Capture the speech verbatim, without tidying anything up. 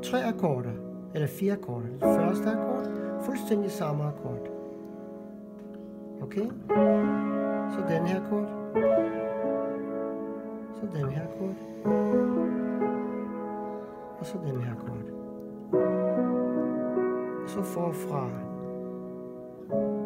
tre akkorder, eller fire akkorder. Den første akkord, fuldstændig samme akkord. Okay? Så den her akkord. Så den her akkord. Og så den her akkord. Og så forfra.